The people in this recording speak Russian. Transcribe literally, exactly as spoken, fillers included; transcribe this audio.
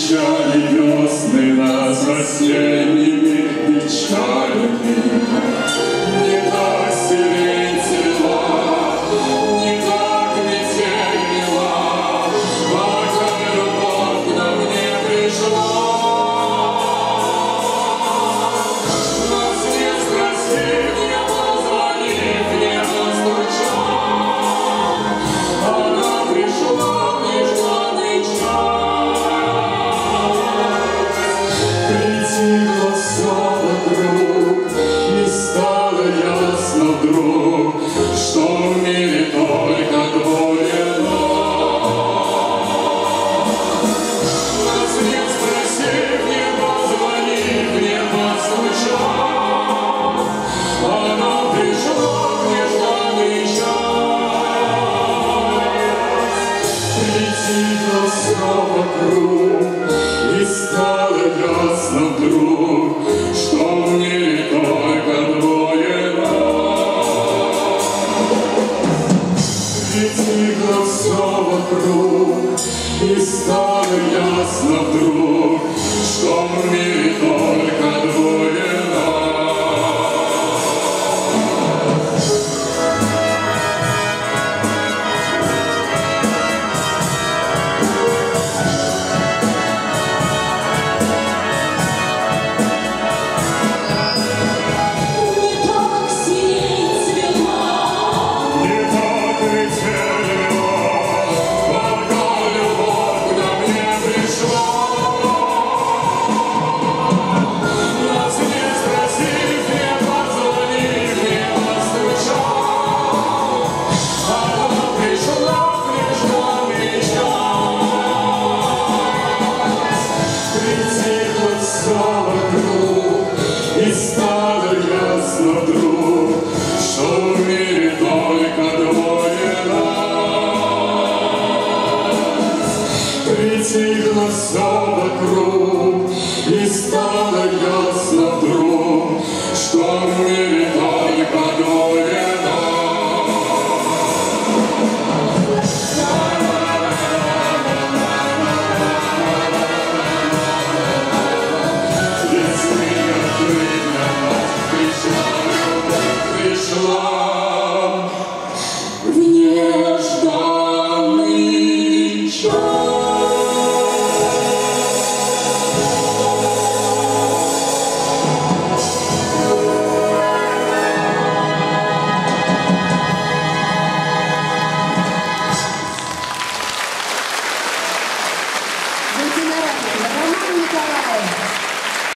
Встречали весны нас осенними печалями. Не так сирень цвела, не так метель мела, пока любовь к нам не пришла. Нас не спросив, не позвонив, не постучав, она пришла в нежданный час. Притихло все вокруг, и стало ясно вдруг, что в мире только двое нас. Нас не спросив, не позвонив, не постучав, она пришла в нежданный час. Притихло все вокруг, и стало ясно вдруг, что в мире только двое нас. Притихло все вокруг, и стало ясно вдруг, что в мире